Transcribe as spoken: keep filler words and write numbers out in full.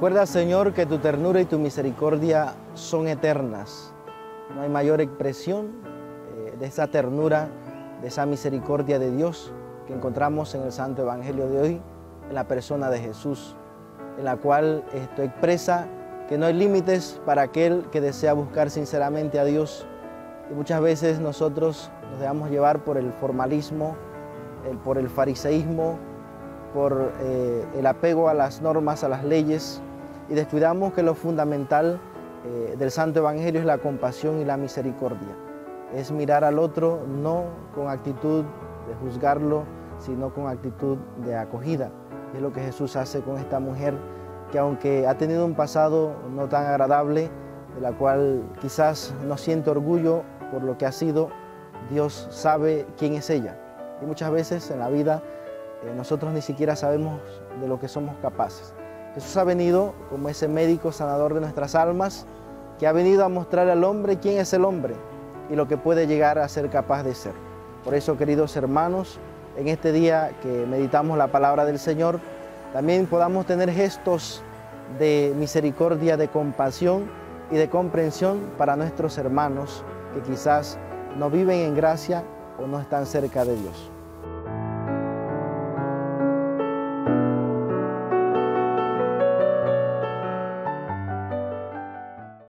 Recuerda, Señor, que tu ternura y tu misericordia son eternas. No hay mayor expresión eh, de esa ternura, de esa misericordia de Dios que encontramos en el Santo Evangelio de hoy, en la persona de Jesús, en la cual esto expresa que no hay límites para aquel que desea buscar sinceramente a Dios. Y muchas veces nosotros nos dejamos llevar por el formalismo, el, por el fariseísmo, por eh, el apego a las normas, a las leyes, y descuidamos que lo fundamental eh, del Santo Evangelio es la compasión y la misericordia. Es mirar al otro no con actitud de juzgarlo, sino con actitud de acogida. Es lo que Jesús hace con esta mujer que, aunque ha tenido un pasado no tan agradable, de la cual quizás no siente orgullo por lo que ha sido, Dios sabe quién es ella. Y muchas veces en la vida eh, nosotros ni siquiera sabemos de lo que somos capaces. Jesús ha venido como ese médico sanador de nuestras almas, que ha venido a mostrar al hombre quién es el hombre y lo que puede llegar a ser capaz de ser. Por eso, queridos hermanos, en este día que meditamos la palabra del Señor, también podamos tener gestos de misericordia, de compasión y de comprensión para nuestros hermanos que quizás no viven en gracia o no están cerca de Dios.